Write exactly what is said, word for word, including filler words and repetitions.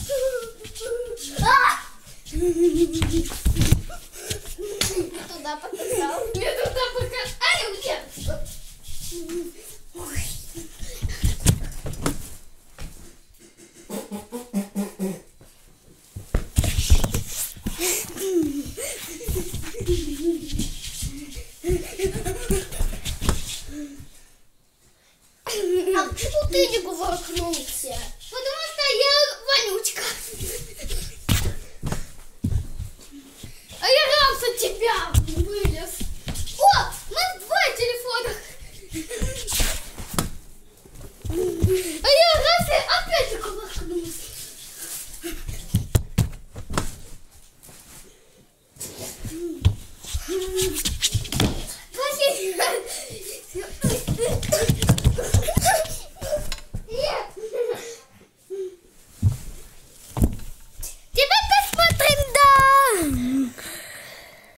Туда показал. Я туда показал. Ай, где? А почему ты не кувыркнулся? Потому что я вонючка. А я раньше тебя вылез. О, мы два телефона. А я раньше опять кувыркнулся. Mm-hmm.